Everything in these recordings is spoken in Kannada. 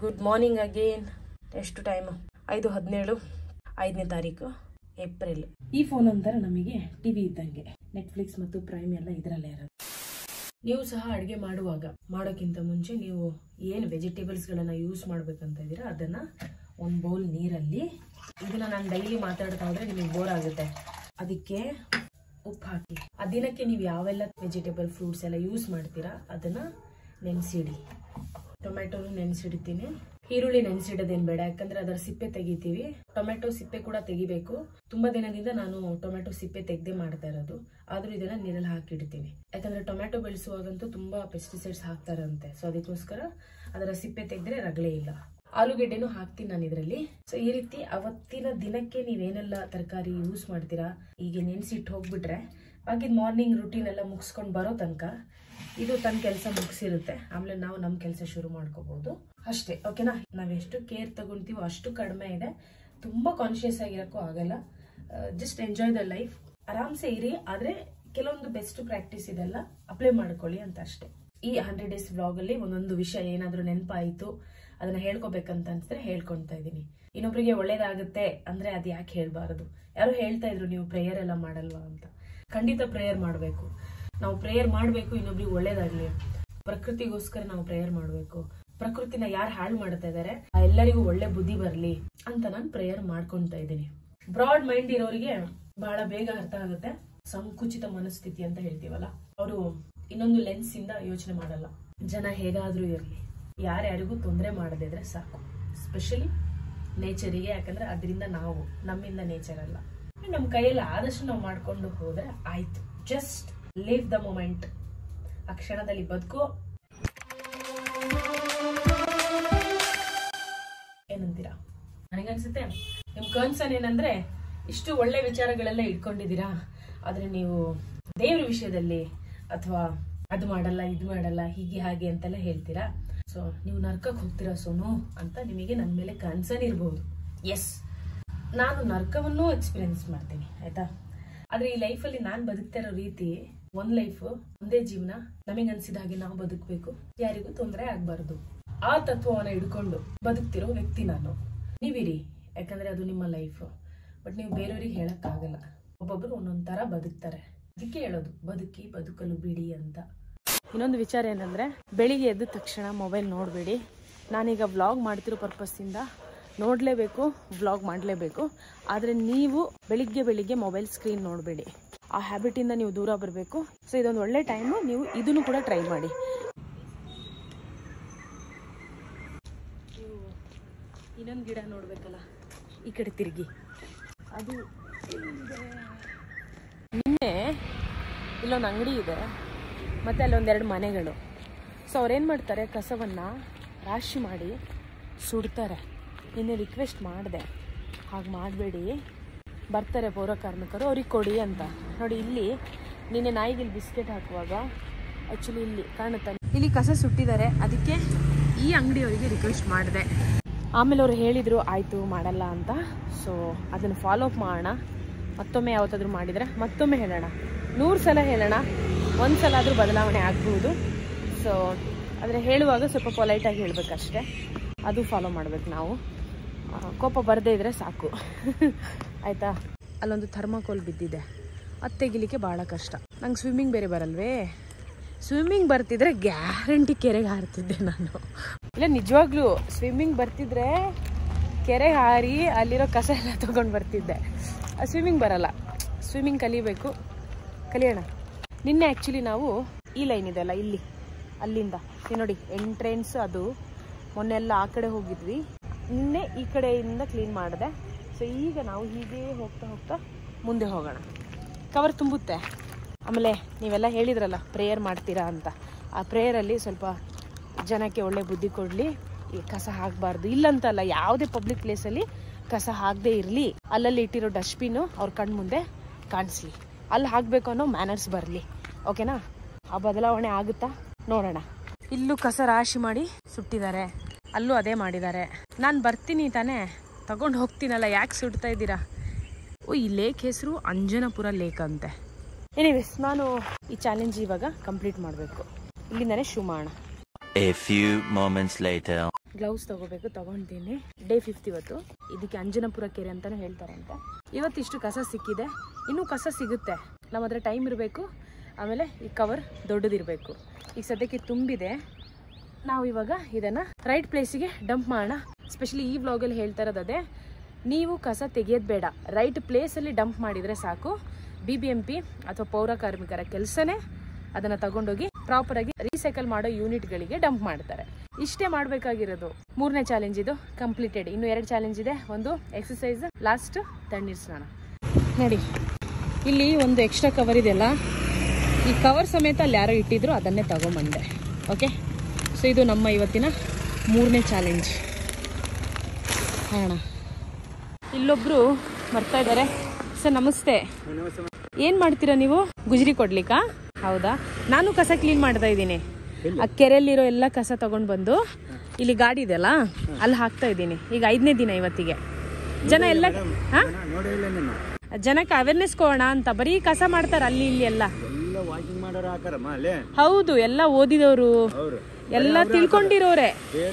Good morning again. ಎಷ್ಟು ಟೈಮ್? 5:17, 5ನೇ ತಾರೀಕು ಏಪ್ರಿಲ್. ಈ ಫೋನ್ ಒಂಥರ ನಮಗೆ ಟಿವಿ ಇದ್ದಂಗೆ. ನೆಟ್ಫ್ಲಿಕ್ಸ್ ಮತ್ತು ಪ್ರೈಮ್ ಎಲ್ಲ ಇದರಲ್ಲೇ ಇರೋದು. ನೀವು ಸಹ ಅಡುಗೆ ಮಾಡೋಕ್ಕಿಂತ ಮುಂಚೆ ನೀವು ಏನು ವೆಜಿಟೇಬಲ್ಸ್ಗಳನ್ನು ಯೂಸ್ ಮಾಡ್ಬೇಕಂತ ಇದ್ದೀರಾ ಅದನ್ನು ಒಂದು ಬೌಲ್ ನೀರಲ್ಲಿ, ಇದನ್ನ ನಾನು ಡೈಲಿ ಮಾತಾಡ್ತಾ ಹೋದ್ರೆ ನಿಮಗೆ ಬೋರ್ ಆಗುತ್ತೆ, ಅದಕ್ಕೆ ಉಪ್ಪು ಹಾಕಿ ಆ ದಿನಕ್ಕೆ ನೀವು ಯಾವೆಲ್ಲ ವೆಜಿಟೇಬಲ್ ಫ್ರೂಟ್ಸ್ ಎಲ್ಲ ಯೂಸ್ ಮಾಡ್ತೀರಾ ಅದನ್ನ ನೆನೆಸಿಡಿ. ಟೊಮೆಟೊನು ನೆನೆಸಿಡ್ತೀನಿ. ಈರುಳ್ಳಿ ನೆನೆಸಿಡೋದೇನು ಬೇಡ, ಯಾಕಂದ್ರೆ ಅದರ ಸಿಪ್ಪೆ ತೆಗಿತೀವಿ. ಟೊಮೆಟೊ ಸಿಪ್ಪೆ ಕೂಡ ತೆಗಿಬೇಕು. ತುಂಬಾ ದಿನದಿಂದ ನಾನು ಟೊಮೆಟೊ ಸಿಪ್ಪೆ ತೆಗೆದೇ ಮಾಡ್ತಾ ಇರೋದು, ಆದ್ರೂ ಇದನ್ನ ನೀರಲ್ಲಿ ಹಾಕಿಡ್ತೀನಿ. ಯಾಕಂದ್ರೆ ಟೊಮೆಟೊ ಬೆಳೆಸುವಾಗಂತೂ ತುಂಬಾ ಪೆಸ್ಟಿಸೈಡ್ಸ್ ಹಾಕ್ತಾರಂತೆ, ಸೊ ಅದಕ್ಕೋಸ್ಕರ ಅದರ ಸಿಪ್ಪೆ ತೆಗೆದ್ರೆ ರಗಳೆ ಇಲ್ಲ. ಆಲೂಗೆಡ್ಡೆನೂ ಹಾಕ್ತೀನಿ ನಾನು ಇದರಲ್ಲಿ. ಸೊ ಈ ರೀತಿ ಅವತ್ತಿನ ದಿನಕ್ಕೆ ನೀವೇನೆಲ್ಲ ತರಕಾರಿ ಯೂಸ್ ಮಾಡ್ತೀರಾ ಈಗ ನೆನೆಸಿಟ್ಟು ಹೋಗ್ಬಿಟ್ರೆ ಬಾಕಿ ಮಾರ್ನಿಂಗ್ ರುಟೀನ್ ಎಲ್ಲ ಮುಗಿಸ್ಕೊಂಡು ಬರೋ ತನಕ ಇದು ತನ್ನ ಕೆಲಸ ಮುಗಿಸಿರುತ್ತೆ. ಆಮೇಲೆ ನಾವು ನಮ್ಮ ಕೆಲಸ ಶುರು ಮಾಡ್ಕೋಬಹುದು ಅಷ್ಟೇ. ಓಕೆನಾ? ನಾವೆಷ್ಟು ಕೇರ್ ತಗೊಂತೀವೋ ಅಷ್ಟು ಕಡಿಮೆ ಇದೆ. ತುಂಬಾ ಕಾನ್ಶಿಯಸ್ ಆಗಿರಕ್ಕೂ ಆಗಲ್ಲ. Just enjoy the life. ಆರಾಮ್ಸೆ ಇರಿ, ಆದ್ರೆ ಕೆಲವೊಂದು ಬೆಸ್ಟ್ ಪ್ರಾಕ್ಟೀಸ್ ಇದೆಲ್ಲ ಅಪ್ಲೈ ಮಾಡ್ಕೊಳ್ಳಿ ಅಂತ ಅಷ್ಟೇ. ಈ 100 days ವ್ಲಾಗ್ ಅಲ್ಲಿ ಒಂದೊಂದು ವಿಷಯ ಏನಾದ್ರೂ ನೆನಪಾಯಿತು, ಅದನ್ನ ಹೇಳ್ಕೊಬೇಕಂತ ಅನ್ಸಿದ್ರೆ ಹೇಳ್ಕೊಳ್ತಾ ಇದೀನಿ. ಇನ್ನೊಬ್ರಿಗೆ ಒಳ್ಳೇದಾಗುತ್ತೆ ಅಂದ್ರೆ ಅದ್ ಯಾಕೆ ಹೇಳ್ಬಾರದು? ಯಾರು ಹೇಳ್ತಾ ಇದ್ರು ನೀವು ಪ್ರೇಯರ್ ಎಲ್ಲ ಮಾಡಲ್ವಾ ಅಂತ. ಖಂಡಿತ ಪ್ರೇಯರ್ ಮಾಡ್ಬೇಕು. ನಾವು ಪ್ರೇಯರ್ ಮಾಡ್ಬೇಕು ಇನ್ನೊಬ್ರಿಗೆ ಒಳ್ಳೇದಾಗ್ಲಿ. ಪ್ರಕೃತಿಗೋಸ್ಕರ ನಾವು ಪ್ರೇಯರ್ ಮಾಡ್ಬೇಕು. ಪ್ರಕೃತಿನ ಯಾರು ಹಾಳು ಮಾಡ್ತಾ ಇದಾರೆ ಎಲ್ಲರಿಗೂ ಒಳ್ಳೆ ಬುದ್ಧಿ ಬರ್ಲಿ ಅಂತ ನಾನು ಪ್ರೇಯರ್ ಮಾಡ್ಕೊಂತಾ ಇದ್ದೀನಿ. ಬ್ರಾಡ್ ಮೈಂಡ್ ಇರೋರಿಗೆ ಬಹಳ ಬೇಗ ಅರ್ಥ ಆಗುತ್ತೆ. ಸಂಕುಚಿತ ಮನಸ್ಥಿತಿ ಅಂತ ಹೇಳ್ತೀವಲ್ಲ, ಅವರು ಇನ್ನೊಂದು ಲೆನ್ಸ್ ಇಂದ ಯೋಚನೆ ಮಾಡಲ್ಲ. ಜನ ಹೇಗಾದ್ರೂ ಇರ್ಲಿ, ಯಾರ್ಯಾರಿಗೂ ತೊಂದರೆ ಮಾಡದೇ ಇದ್ರೆ ಸಾಕು. ಸ್ಪೆಷಲಿ ನೇಚರಿಗೆ, ಯಾಕಂದ್ರೆ ಅದರಿಂದ ನಾವು, ನಮ್ಮಿಂದ ನೇಚರ್ ಅಲ್ಲ. ನಮ್ ಕೈಯಲ್ಲಿ ಆದಷ್ಟು ನಾವು ಮಾಡ್ಕೊಂಡು ಹೋದ್ರೆ ಆಯ್ತು. Just live the moment. ಆ ಕ್ಷಣದಲ್ಲಿ ಬದುಕು. ಏನಂತೀರಾ? ನನಗನ್ಸುತ್ತೆ ನಿಮ್ ಕನ್ಸರ್ನ್ ಏನಂದ್ರೆ ಇಷ್ಟು ಒಳ್ಳೆ ವಿಚಾರಗಳೆಲ್ಲ ಇಟ್ಕೊಂಡಿದ್ದೀರಾ, ಆದ್ರೆ ನೀವು ದೇವ್ರ ವಿಷಯದಲ್ಲಿ ಅಥವಾ ಅದು ಮಾಡಲ್ಲ ಇದು ಮಾಡಲ್ಲ ಹೀಗೆ ಹಾಗೆ ಅಂತೆಲ್ಲ ಹೇಳ್ತೀರಾ. ಸೊ ನೀವು ನರ್ಕಕ್ಕೆ ಹೋಗ್ತೀರಾ ಸೋನು ಅಂತ ನಿಮಗೆ ನನ್ನ ಮೇಲೆ ಕನ್ಸರ್ನ್ ಇರ್ಬೋದು. ಎಸ್, ನಾನು ನರ್ಕವನ್ನು ಎಕ್ಸ್ಪೀರಿಯನ್ಸ್ ಮಾಡ್ತೀನಿ, ಆಯ್ತಾ? ಆದ್ರೆ ಈ ಲೈಫಲ್ಲಿ ನಾನು ಬದುಕ್ತಾ ಇರೋ ರೀತಿ, ಒಂದ್ ಲೈಫ್, ಒಂದೇ ಜೀವನ, ನಮಗೆ ಅನ್ಸಿದ ಹಾಗೆ ನಾವು ಬದುಕಬೇಕು, ಯಾರಿಗೂ ತೊಂದರೆ ಆಗ್ಬಾರ್ದು. ಆ ತತ್ವವನ್ನ ಹಿಡ್ಕೊಂಡು ಬದುಕ್ತಿರೋ ವ್ಯಕ್ತಿ ನಾನು. ನೀವಿರಿ, ಯಾಕಂದ್ರೆ ಅದು ನಿಮ್ಮ ಲೈಫ್. ಬಟ್ ನೀವು ಬೇರೆಯವ್ರಿಗೆ ಹೇಳಕ್ ಆಗಲ್ಲ. ಒಬ್ಬೊಬ್ರು ಒಂದೊಂದ್ ತರ ಬದುಕ್ತಾರೆ. ಅದಕ್ಕೆ ಹೇಳೋದು ಬದುಕಿ ಬದುಕಲು ಬಿಡಿ ಅಂತ. ಇನ್ನೊಂದು ವಿಚಾರ ಏನಂದ್ರೆ, ಬೆಳಿಗ್ಗೆ ಎದ್ದ ತಕ್ಷಣ ಮೊಬೈಲ್ ನೋಡಬೇಡಿ. ನಾನೀಗ ವ್ಲಾಗ್ ಮಾಡ್ತಿರೋ ಪರ್ಪಸ್ಸಿಂದ ನೋಡಲೇಬೇಕು, ವ್ಲಾಗ್ ಮಾಡಲೇಬೇಕು. ಆದರೆ ನೀವು ಬೆಳಿಗ್ಗೆ ಮೊಬೈಲ್ ಸ್ಕ್ರೀನ್ ನೋಡಬೇಡಿ. ಆ ಹ್ಯಾಬಿಟಿಂದ ನೀವು ದೂರ ಬರಬೇಕು. ಸೊ ಇದೊಂದು ಒಳ್ಳೆ ಟೈಮು, ನೀವು ಇದನ್ನು ಕೂಡ ಟ್ರೈ ಮಾಡಿ. ನೀವು ಇನ್ನೊಂದು ಗಿಡ ನೋಡಬೇಕಲ್ಲ, ಈ ಕಡೆ ತಿರುಗಿ. ಅದು ನಿನ್ನೆ ಇಲ್ಲೊಂದು ಅಂಗಡಿ ಇದೆ, ಮತ್ತು ಅಲ್ಲೊಂದೆರಡು ಮನೆಗಳು. ಸೊ ಅವ್ರೇನು ಮಾಡ್ತಾರೆ, ಕಸವನ್ನು ರಾಶಿ ಮಾಡಿ ಸುಡ್ತಾರೆ. ನಿನ್ನೆ ರಿಕ್ವೆಸ್ಟ್ ಮಾಡಿದೆ, ಹಾಗೆ ಮಾಡಬೇಡಿ, ಬರ್ತಾರೆ ಪೌರ ಕಾರ್ಮಿಕರು, ಅವ್ರಿಗೆ ಕೊಡಿ ಅಂತ. ನೋಡಿ ಇಲ್ಲಿ ನಿನ್ನೆ ನಾಯಿಗೆ ಬಿಸ್ಕೆಟ್ ಹಾಕುವಾಗ ಆ್ಯಕ್ಚುಲಿ ಇಲ್ಲಿ ಕಾಣುತ್ತೆ, ಇಲ್ಲಿ ಕಸ ಸುಟ್ಟಿದ್ದಾರೆ. ಅದಕ್ಕೆ ಈ ಅಂಗಡಿಯವರಿಗೆ ರಿಕ್ವೆಸ್ಟ್ ಮಾಡಿದೆ. ಆಮೇಲೆ ಅವ್ರು ಹೇಳಿದರು ಆಯಿತು ಮಾಡಲ್ಲ ಅಂತ. ಸೊ ಅದನ್ನು ಫಾಲೋ ಅಪ್ ಮಾಡೋಣ. ಮತ್ತೊಮ್ಮೆ ಯಾವತ್ತಾದರೂ ಮಾಡಿದರೆ ಮತ್ತೊಮ್ಮೆ ಹೇಳೋಣ, 100 ಸಲ ಹೇಳೋಣ, ಒಂದು ಸಲ ಆದರೂ ಬದಲಾವಣೆ ಆಗ್ಬೋದು. ಸೊ ಆದರೆ ಹೇಳುವಾಗ ಸ್ವಲ್ಪ ಪೊಲೈಟಾಗಿ ಹೇಳಬೇಕಷ್ಟೆ. ಅದು ಫಾಲೋ ಮಾಡ್ಬೇಕು ನಾವು. ಕೋಪ ಬರದೇ ಇದ್ರೆ ಸಾಕು, ಆಯಿತಾ? ಅಲ್ಲೊಂದು ಥರ್ಮಾಕೋಲ್ ಬಿದ್ದಿದೆ, ಅದು ತೆಗಿಲಿಕ್ಕೆ ಭಾಳ ಕಷ್ಟ. ನಂಗೆ ಸ್ವಿಮ್ಮಿಂಗ್ ಬೇರೆ ಬರಲ್ವೇ. ಸ್ವಿಮ್ಮಿಂಗ್ ಬರ್ತಿದ್ರೆ ಗ್ಯಾರಂಟಿ ಕೆರೆಗೆ ಹಾರ್ತಿದ್ದೆ ನಾನು. ಇಲ್ಲ, ನಿಜವಾಗ್ಲೂ ಸ್ವಿಮ್ಮಿಂಗ್ ಬರ್ತಿದ್ರೆ ಕೆರೆಗೆ ಹಾರಿ ಅಲ್ಲಿರೋ ಕಸ ಎಲ್ಲ ತೊಗೊಂಡು ಬರ್ತಿದ್ದೆ. ಸ್ವಿಮ್ಮಿಂಗ್ ಬರಲ್ಲ, ಸ್ವಿಮ್ಮಿಂಗ್ ಕಲಿಬೇಕು, ಕಲಿಯೋಣ. ನಿನ್ನೆ ಆ್ಯಕ್ಚುಲಿ ನಾವು ಈ ಲೈನ್ ಇದೆ ಅಲ್ಲ ಇಲ್ಲಿ, ಅಲ್ಲಿಂದ ನೋಡಿ ಎಂಟ್ರೆನ್ಸ್, ಅದು ಮೊನ್ನೆಲ್ಲ ಆ ಕಡೆ ಹೋಗಿದ್ವಿ, ನಿನ್ನೆ ಈ ಕಡೆಯಿಂದ ಕ್ಲೀನ್ ಮಾಡಿದೆ. ಸೊ ಈಗ ನಾವು ಹೀಗೆ ಹೋಗ್ತಾ ಮುಂದೆ ಹೋಗೋಣ. ಕವರ್ ತುಂಬುತ್ತೆ. ಆಮೇಲೆ ನೀವೆಲ್ಲ ಹೇಳಿದ್ರಲ್ಲ ಪ್ರೇಯರ್ ಮಾಡ್ತೀರಾ ಅಂತ, ಆ ಪ್ರೇಯರಲ್ಲಿ ಸ್ವಲ್ಪ ಜನಕ್ಕೆ ಒಳ್ಳೆ ಬುದ್ಧಿ ಕೊಡಲಿ. ಈ ಕಸ ಹಾಕಬಾರ್ದು, ಇಲ್ಲಂತಲ್ಲ, ಯಾವುದೇ ಪಬ್ಲಿಕ್ ಪ್ಲೇಸಲ್ಲಿ ಕಸ ಹಾಕದೇ ಇರಲಿ. ಅಲ್ಲಲ್ಲಿ ಇಟ್ಟಿರೋ ಡಸ್ಟ್ಬಿನ್ನು ಅವ್ರ ಕಣ್ಣು ಮುಂದೆ ಕಾಣಿಸ್ಲಿ, ಅಲ್ಲಿ ಹಾಕಬೇಕು ಅನ್ನೋ ಮ್ಯಾನರ್ಸ್ ಬರಲಿ. ಓಕೆನಾ? ಆ ಬದಲಾವಣೆ ಆಗುತ್ತಾ ನೋಡೋಣ. ಇಲ್ಲೂ ಕಸ ರಾಶಿ ಮಾಡಿ ಸುಟ್ಟಿದ್ದಾರೆ, ಅಲ್ಲೂ ಅದೇ ಮಾಡಿದ್ದಾರೆ. ನಾನು ಬರ್ತೀನಿ ತಾನೇ, ತಗೊಂಡು ಹೋಗ್ತೀನಲ್ಲ, ಯಾಕೆ ಸುಡ್ತಾ ಇದ್ದೀರಾ? ಈ ಲೇಕ್ ಹೆಸರು ಅಂಜನಾಪುರ ಲೇಕ್ ಅಂತೆ. ಎನಿವೇಸ್, ನಾನು ಈ ಚಾಲೆಂಜ್ ಇವಾಗ ಕಂಪ್ಲೀಟ್ ಮಾಡಬೇಕು. ಇಲ್ಲಿಂದಾನೆ ಶುರು ಮಾಡೋಣ. A few moments later. Gloves ತಗೋಬೇಕು, ತಗೊಂಡಿದ್ದೀನಿ. ಡೇ 5 ಇವತ್ತು. ಇದಕ್ಕೆ ಅಂಜನಾಪುರ ಕೆರೆ ಅಂತಾನೆ ಹೇಳ್ತಾರಂತೆ. ಇವತ್ತಿಷ್ಟು ಕಸ ಸಿಕ್ಕಿದೆ, ಇನ್ನೂ ಕಸ ಸಿಗುತ್ತೆ. ನಮ್ಮ ಹತ್ರ ಟೈಮ್ ಇರಬೇಕು, ಆಮೇಲೆ ಈ ಕವರ್ ದೊಡ್ಡದಿರಬೇಕು. ಈಗ ಸದ್ಯಕ್ಕೆ ತುಂಬಿದೆ. ನಾವು ಇವಾಗ ಇದನ್ನು ರೈಟ್ ಪ್ಲೇಸಿಗೆ ಡಂಪ್ ಮಾಡೋಣ. ಸ್ಪೆಷಲಿ ಈ ವ್ಲಾಗಲ್ಲಿ ಹೇಳ್ತಾ ಇರೋದು ಅದೇ, ನೀವು ಕಸ ತೆಗೆಯೋದು ಬೇಡ, ರೈಟ್ ಪ್ಲೇಸಲ್ಲಿ ಡಂಪ್ ಮಾಡಿದರೆ ಸಾಕು. BBMP ಅಥವಾ ಪೌರ ಕಾರ್ಮಿಕರ ಕೆಲಸನೇ ಅದನ್ನು ತಗೊಂಡೋಗಿ ಪ್ರಾಪರಾಗಿ ರೀಸೈಕಲ್ ಮಾಡೋ ಯೂನಿಟ್ಗಳಿಗೆ ಡಂಪ್ ಮಾಡ್ತಾರೆ. ಇಷ್ಟೇ ಮಾಡಬೇಕಾಗಿರೋದು. 3ನೇ ಚಾಲೆಂಜ್ ಇದು ಕಂಪ್ಲೀಟೆಡ್. ಇನ್ನು 2 ಚಾಲೆಂಜ್ ಇದೆ. ಒಂದು ಎಕ್ಸಸೈಸ್, ಲಾಸ್ಟ್ ತಣ್ಣೀರು ಸ್ನಾನ. ನೋಡಿ ಇಲ್ಲಿ ಒಂದು ಎಕ್ಸ್ಟ್ರಾ ಕವರ್ ಇದೆಯಲ್ಲ, ಈ ಕವರ್ ಸಮೇತ ಅಲ್ಲಿ ಯಾರೋ ಇಟ್ಟಿದ್ರು, ಅದನ್ನೇ ತಗೊಂಬಂದೆ. ಓಕೆ, ಸೊ ಇದು ನಮ್ಮ ಇವತ್ತಿನ 3ನೇ ಚಾಲೆಂಜ್. ಹಾಂ, ಇಲ್ಲೊಬ್ರು ಬರ್ತಾ ಇದ್ದಾರೆ. ಸರ್ ನಮಸ್ತೆ. ಏನು ಮಾಡ್ತೀರಾ ನೀವು? ಗುಜರಿ ಕೊಡ್ಲಿಕ್ಕಾ? ಹೌದಾ, ನಾನು ಕಸ ಕ್ಲೀನ್ ಮಾಡ್ತಾ ಇದ್ದೀನಿ. ಆ ಕೆರೆಯಲ್ಲಿರೋ ಎಲ್ಲ ಕಸ ತಗೊಂಡು ಬಂದು ಇಲ್ಲಿ ಗಾಡಿ ಇದೆಯಲ್ಲ ಅಲ್ಲಿ ಹಾಕ್ತಾ ಇದ್ದೀನಿ. ಈಗ 5ನೇ ದಿನ ಇವತ್ತಿಗೆ. ಜನ ಎಲ್ಲ ಜನಕ್ಕೆ ಅವೇರ್ನೆಸ್ ಕೊಡೋಣ ಅಂತ ಬರೀ ಕಸ ಮಾಡ್ತಾರೆ ಅಲ್ಲಿ ಇಲ್ಲಿ ಎಲ್ಲ. ಹೌದು, ಎಲ್ಲ ಓದಿದವರು, ಎಲ್ಲ ತಿಳ್ಕೊಂಡಿರೋರೆ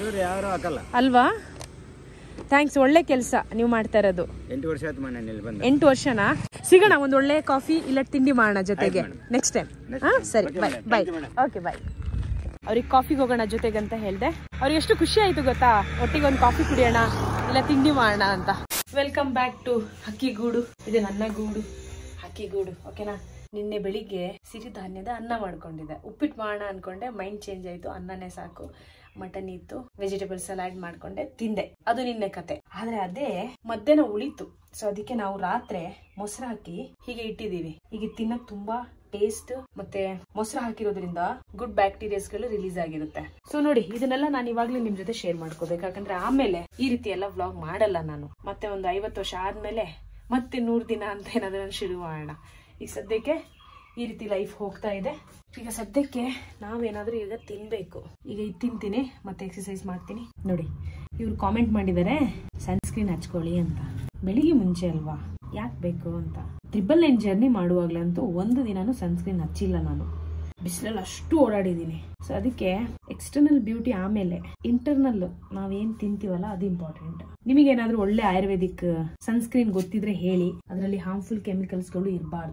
ಅಲ್ವಾ? ಥ್ಯಾಂಕ್ಸ್, ಒಳ್ಳೆ ಕೆಲಸ ನೀವು ಮಾಡ್ತಾ ಇರೋದು. 8 ವರ್ಷ ಆಯ್ತು ಮನೆ ಇಲ್ಲಿ ಬಂದು. 8 ವರ್ಷನಾ? ಸಿಗೋಣ, ಒಂದು ಒಳ್ಳೆ ಕಾಫಿ ಇಲ್ಲ ತಿಂಡಿ ಮಾಡೋಣ ಜೊತೆಗೆ ನೆಕ್ಸ್ಟ್ ಟೈಮ್. ಹಾಂ ಸರಿ, ಬಾಯ್ ಬಾಯ್. Okay bye. ಅವ್ರಿಗೆ ಕಾಫಿಗೆ ಹೋಗೋಣ ಜೊತೆಗೆ ಅಂತ ಹೇಳಿದೆ. ಅವ್ರಿಗೆ ಎಷ್ಟು ಖುಷಿ ಆಯಿತು ಗೊತ್ತಾ, ಒಟ್ಟಿಗೆ ಒಂದು ಕಾಫಿ ಕುಡಿಯೋಣ ಇಲ್ಲ ತಿಂಡಿ ಮಾಡೋಣ ಅಂತ. Welcome back to Hakkigudu. ಇದು ನನ್ನ ಗೂಡು, ಹಕ್ಕಿಗೂಡು. ಓಕೆನಾ? ನಿನ್ನೆ ಬೆಳಿಗ್ಗೆ ಸಿರಿಧಾನ್ಯದ ಅನ್ನ ಮಾಡ್ಕೊಂಡಿದ್ದೆ. ಉಪ್ಪಿಟ್ಟು ಮಾಡೋಣ ಅನ್ಕೊಂಡೆ, ಮೈಂಡ್ ಚೇಂಜ್ ಆಯಿತು. ಅನ್ನನೇ ಸಾಕು, ಮಟನ್ ಇತ್ತು, ವೆಜಿಟೇಬಲ್ ಸಲಾಡ್ ಮಾಡ್ಕೊಂಡೆ, ತಿಂದೆ. ಅದು ನಿನ್ನೆ ಕತೆ. ಆದ್ರೆ ಅದೇ ಮಧ್ಯಾಹ್ನ ಉಳಿತು. ಸೊ ಅದಕ್ಕೆ ನಾವು ರಾತ್ರಿ ಮೊಸರು ಹಾಕಿ ಹೀಗೆ ಇಟ್ಟಿದೀವಿ. ಈಗ ತಿನ್ನಕ್ ತುಂಬಾ ಟೇಸ್ಟ್, ಮತ್ತೆ ಮೊಸರು ಹಾಕಿರೋದ್ರಿಂದ ಗುಡ್ ಬ್ಯಾಕ್ಟೀರಿಯಾಸ್ ಗಳು ರಿಲೀಸ್ ಆಗಿರುತ್ತೆ. ಸೊ ನೋಡಿ, ಇದನ್ನೆಲ್ಲ ನಾನು ಇವಾಗ್ಲೇ ನಿಮ್ ಜೊತೆ ಶೇರ್ ಮಾಡ್ಕೋಬೇಕು. ಯಾಕಂದ್ರೆ ಆಮೇಲೆ ಈ ರೀತಿ ಎಲ್ಲ ವ್ಲಾಗ್ ಮಾಡಲ್ಲ ನಾನು. ಮತ್ತೆ ಒಂದು 50 ವರ್ಷ ಆದ್ಮೇಲೆ ಮತ್ತೆ 100 ದಿನ ಅಂತ ಏನಾದ್ರೂ ಶುರು ಮಾಡೋಣ. ಈಗ ಸದ್ಯಕ್ಕೆ ಈ ರೀತಿ ಲೈಫ್ ಹೋಗ್ತಾ ಇದೆ. ಈಗ ಸದ್ಯಕ್ಕೆ ನಾವೇನಾದ್ರೂ ಈಗ ತಿನ್ಬೇಕು. ಈಗ ಇದು ತಿಂತೀನಿ, ಮತ್ತೆ ಎಕ್ಸರ್ಸೈಸ್ ಮಾಡ್ತೀನಿ. ನೋಡಿ, ಇವ್ರು ಕಾಮೆಂಟ್ ಮಾಡಿದ್ದಾರೆ ಸನ್ಸ್ಕ್ರೀನ್ ಹಚ್ಕೊಳ್ಳಿ ಅಂತ. ಬೆಳಿಗ್ಗೆ ಮುಂಚೆ ಅಲ್ವಾ, ಯಾಕೆ ಬೇಕು ಅಂತ. 999 ಜರ್ನಿ ಮಾಡುವಾಗ್ಲಂತೂ ಒಂದು ದಿನಾನು ಸನ್ಸ್ಕ್ರೀನ್ ಹಚ್ಚಿಲ್ಲ ನಾನು. ಬಿಸಿಲಲ್ಲಿ ಅಷ್ಟು ಓಡಾಡಿದೀನಿ. ಸೊ ಅದಕ್ಕೆ ಎಕ್ಸ್ಟರ್ನಲ್ ಬ್ಯೂಟಿ ಆಮೇಲೆ, ಇಂಟರ್ನಲ್ ನಾವೇನ್ ತಿಂತೀವಲ್ಲ ಅದು ಇಂಪಾರ್ಟೆಂಟ್. ನಿಮಗೇನಾದ್ರೂ ಒಳ್ಳೆ ಆಯುರ್ವೇದಿಕ್ ಸನ್ಸ್ಕ್ರೀನ್ ಗೊತ್ತಿದ್ರೆ ಹೇಳಿ. ಅದರಲ್ಲಿ ಹಾರ್ಮ್ಫುಲ್ ಕೆಮಿಕಲ್ಸ್ ಗಳು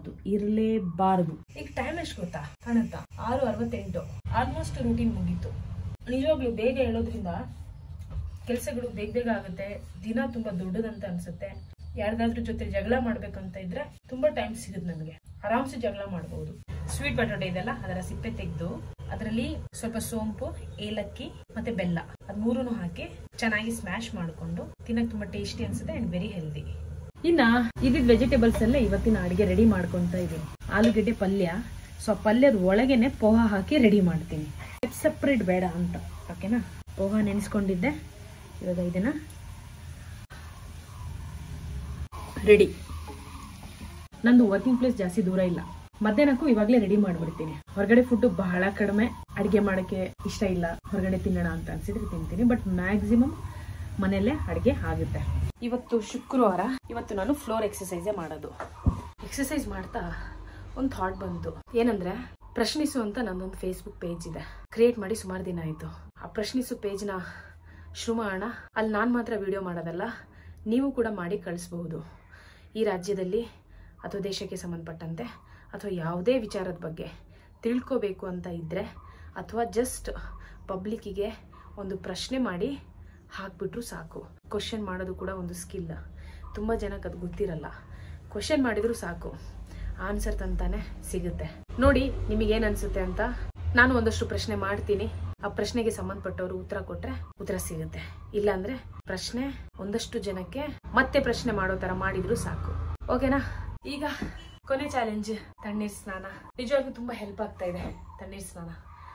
ಇರಲೇಬಾರದು. ಈಗ ಟೈಮ್ ಎಷ್ಟು ಗೊತ್ತಾ ಕಾಣುತ್ತಾ? 6:68. ಆಲ್ಮೋಸ್ಟ್ ರೂಟೀನ್ ಮುಗೀತು. ನಿಜವಾಗ್ಲೂ ಬೇಗ ಹೇಳೋದ್ರಿಂದ ಕೆಲಸಗಳು ಬೇಗ ಆಗುತ್ತೆ. ದಿನ ತುಂಬಾ ದೊಡ್ಡದಂತ ಅನ್ಸುತ್ತೆ. ಯಾರಿಗಾದ್ರೂ ಜೊತೆ ಜಗಳ ಮಾಡ್ಬೇಕಂತ ಇದ್ರೆ ತುಂಬಾ ಟೈಮ್ ಸಿಗುತ್ತೆ ನಮಗೆ. ಆರಾಮ್ಸೆ ಜಗಳ ಮಾಡಬಹುದು. ಸ್ವೀಟ್ ಬಟಾಟೆ ಇದೆಲ್ಲ, ಅದರ ಸಿಪ್ಪೆ ತೆಗೆದು ಅದರಲ್ಲಿ ಸ್ವಲ್ಪ ಸೋಂಪು, ಏಲಕ್ಕಿ ಮತ್ತೆ ಬೆಲ್ಲ, ಅದ್ 3 ಹಾಕಿ ಚೆನ್ನಾಗಿ ಸ್ಮ್ಯಾಶ್ ಮಾಡ್ಕೊಂಡು ತಿನ್ನಕ್ ತುಂಬಾ ಟೇಸ್ಟಿ ಅನ್ಸುತ್ತೆ ಅಂಡ್ ವೆರಿ ಹೆಲ್ದಿ. ಇನ್ನ ಇದಿದ್ ವೆಜಿಟೇಬಲ್ಸ್ ಎಲ್ಲ ಇವತ್ತಿನ ಅಡಿಗೆ ರೆಡಿ ಮಾಡ್ಕೊಂತ ಇದೀನಿ. ಆಲೂಗೆಡ್ಡೆ ಪಲ್ಯ. ಸೊ ಪಲ್ಯದ ಒಳಗೇನೆ ಪೋಹಾ ಹಾಕಿ ರೆಡಿ ಮಾಡ್ತೀನಿ. ಸೆಪರೇಟ್ ಬೇಡ ಅಂತ. ಓಕೆನಾ? ಪೋಹಾ ನೆನೆಸ್ಕೊಂಡಿದ್ದೆ, ಇವಾಗ ಇದನ್ನ ರೆಡಿ. ನಂದು ವರ್ಕಿಂಗ್ ಪ್ಲೇಸ್ ಜಾಸ್ತಿ ದೂರ ಇಲ್ಲ. ಮಧ್ಯಾಹ್ನಕ್ಕೂ ಇವಾಗಲೇ ರೆಡಿ ಮಾಡ್ಬಿಡ್ತೀನಿ. ಹೊರಗಡೆ ಫುಡ್ ಬಹಳ ಕಡಿಮೆ. ಅಡಿಗೆ ಮಾಡಕ್ಕೆ ಇಷ್ಟ ಇಲ್ಲ, ಹೊರಗಡೆ ತಿನ್ನೋಣ ಅಂತ ಅನ್ಸಿದ್ರೆ ತಿಂತೀನಿ. ಬಟ್ ಮ್ಯಾಕ್ಸಿಮಮ್ ಮನೆಯಲ್ಲೇ ಅಡಿಗೆ ಆಗುತ್ತೆ. ಇವತ್ತು ಶುಕ್ರವಾರ. ಇವತ್ತು ನಾನು ಫ್ಲೋರ್ ಎಕ್ಸಸೈಸ್ ಮಾಡೋದು. ಎಕ್ಸಸೈಸ್ ಮಾಡ್ತಾ ಒಂದು ಥಾಟ್ ಬಂತು. ಏನಂದ್ರೆ, ಪ್ರಶ್ನಿಸು ಅಂತ ನಂದೊಂದು ಫೇಸ್ಬುಕ್ ಪೇಜ್ ಇದೆ. ಕ್ರಿಯೇಟ್ ಮಾಡಿ ಸುಮಾರು ದಿನ ಆಯ್ತು. ಆ ಪ್ರಶ್ನಿಸು ಪೇಜ್ನ ಶುರು ಮಾಡೋಣ. ಅಲ್ಲಿ ನಾನು ಮಾತ್ರ ವಿಡಿಯೋ ಮಾಡೋದಲ್ಲ, ನೀವು ಕೂಡ ಮಾಡಿ ಕಳಿಸ್ಬಹುದು. ಈ ರಾಜ್ಯದಲ್ಲಿ ಅಥವಾ ದೇಶಕ್ಕೆ ಸಂಬಂಧಪಟ್ಟಂತೆ ಅಥವಾ ಯಾವುದೇ ವಿಚಾರದ ಬಗ್ಗೆ ತಿಳ್ಕೋಬೇಕು ಅಂತ ಇದ್ದರೆ, ಅಥವಾ ಜಸ್ಟ್ ಪಬ್ಲಿಕ್ಕಿಗೆ ಒಂದು ಪ್ರಶ್ನೆ ಮಾಡಿ ಹಾಕ್ಬಿಟ್ರು ಸಾಕು. ಕ್ವಶನ್ ಮಾಡೋದು ಕೂಡ ಒಂದು ಸ್ಕಿಲ್. ತುಂಬ ಜನಕ್ಕೆ ಅದು ಗೊತ್ತಿರಲ್ಲ. ಕ್ವಶನ್ ಮಾಡಿದ್ರು ಸಾಕು, ಆನ್ಸರ್ ತಂತಾನೆ ಸಿಗುತ್ತೆ. ನೋಡಿ ನಿಮಗೇನು ಅನಿಸುತ್ತೆ ಅಂತ. ನಾನು ಒಂದಷ್ಟು ಪ್ರಶ್ನೆ ಮಾಡ್ತೀನಿ. ಆ ಪ್ರಶ್ನೆಗೆ ಸಂಬಂಧಪಟ್ಟವರು ಉತ್ತರ ಕೊಟ್ರೆ ಉತ್ತರ ಸಿಗುತ್ತೆ. ಇಲ್ಲಾಂದ್ರೆ ಪ್ರಶ್ನೆ ಒಂದಷ್ಟು ಜನಕ್ಕೆ ಮತ್ತೆ ಪ್ರಶ್ನೆ ಮಾಡೋ ತರ ಮಾಡಿದ್ರು ಸಾಕು. ಓಕೆನಾ? ಈಗ ಕೊನೆ ಚಾಲೆಂಜ್, ತಣ್ಣೀರ್ ಸ್ನಾನ. ನಿಜವಾಗ್ಲೂ ತುಂಬಾ ಹೆಲ್ಪ್ ಆಗ್ತಾ ಇದೆ ತಣ್ಣೀರ್ ಸ್ನಾನ.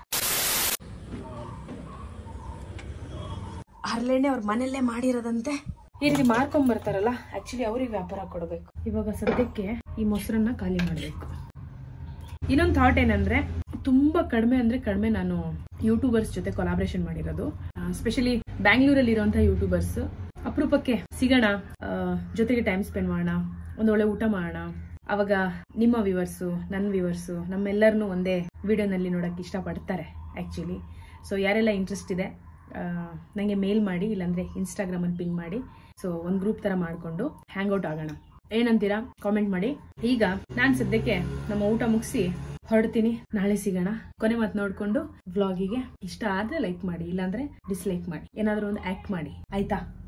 ಹರಳೆಣ್ಣೆ ಅವ್ರ ಮನೆಯಲ್ಲೇ ಮಾಡಿರೋದಂತೆ. ಈ ರೀತಿ ಮಾರ್ಕೊಂಡ್ ಬರ್ತಾರಲ್ಲ, ಆಕ್ಚುಲಿ ಅವ್ರಿಗೆ ವ್ಯಾಪಾರ ಕೊಡಬೇಕು. ಇವಾಗ ಸದ್ಯಕ್ಕೆ ಈ ಮೊಸರನ್ನ ಖಾಲಿ ಮಾಡ್ಬೇಕು. ಇನ್ನೊಂದು ಥಾಟ್ ಏನಂದ್ರೆ, ತುಂಬಾ ಕಡಿಮೆ ಅಂದ್ರೆ ಕಡಿಮೆ ನಾನು ಯೂಟ್ಯೂಬರ್ಸ್ ಜೊತೆ ಕೊಲಾಬ್ರೇಷನ್ ಮಾಡಿರೋದು. ಸ್ಪೆಷಲಿ ಬ್ಯಾಂಗ್ಳೂರಲ್ಲಿ ಇರುವಂತಹ ಯೂಟ್ಯೂಬರ್ಸ್. ಅಪರೂಪಕ್ಕೆ ಸಿಗೋಣ, ಜೊತೆಗೆ ಟೈಮ್ ಸ್ಪೆಂಡ್ ಮಾಡೋಣ, ಒಂದೊಳ್ಳೆ ಊಟ ಮಾಡೋಣ. ಅವಾಗ ನಿಮ್ಮ ವ್ಯೂವರ್ಸು, ನನ್ನ ವ್ಯೂವರ್ಸು, ನಮ್ಮೆಲ್ಲರನ್ನೂ ಒಂದೇ ವಿಡಿಯೋನಲ್ಲಿ ನೋಡಕ್ ಇಷ್ಟಪಡ್ತಾರೆ ಆಕ್ಚುಲಿ. ಸೊ ಯಾರೆಲ್ಲ ಇಂಟ್ರೆಸ್ಟ್ ಇದೆ ನನಗೆ ಮೇಲ್ ಮಾಡಿ, ಇಲ್ಲಾಂದ್ರೆ ಇನ್ಸ್ಟಾಗ್ರಾಮಲ್ಲಿ ಪಿಂಗ್ ಮಾಡಿ. ಸೊ ಒಂದು ಗ್ರೂಪ್ ತರ ಮಾಡ್ಕೊಂಡು ಹ್ಯಾಂಗ್ ಔಟ್ ಆಗೋಣ. ಏನಂತೀರಾ ಕಾಮೆಂಟ್ ಮಾಡಿ. ಈಗ ನಾನ್ ಸದ್ಯಕ್ಕೆ ನಮ್ಮ ಊಟ ಮುಗಿಸಿ ಹೊರಡ್ತೀನಿ. ನಾಳೆ ಸಿಗೋಣ. ಕೊನೆ ಮಾತು ನೋಡ್ಕೊಂಡು ವ್ಲಾಗಿಗೆ ಇಷ್ಟ ಆದ್ರೆ ಲೈಕ್ ಮಾಡಿ, ಇಲ್ಲಾಂದ್ರೆ ಡಿಸ್ಲೈಕ್ ಮಾಡಿ, ಏನಾದ್ರೂ ಒಂದು ಆಕ್ಟ್ ಮಾಡಿ, ಆಯ್ತಾ?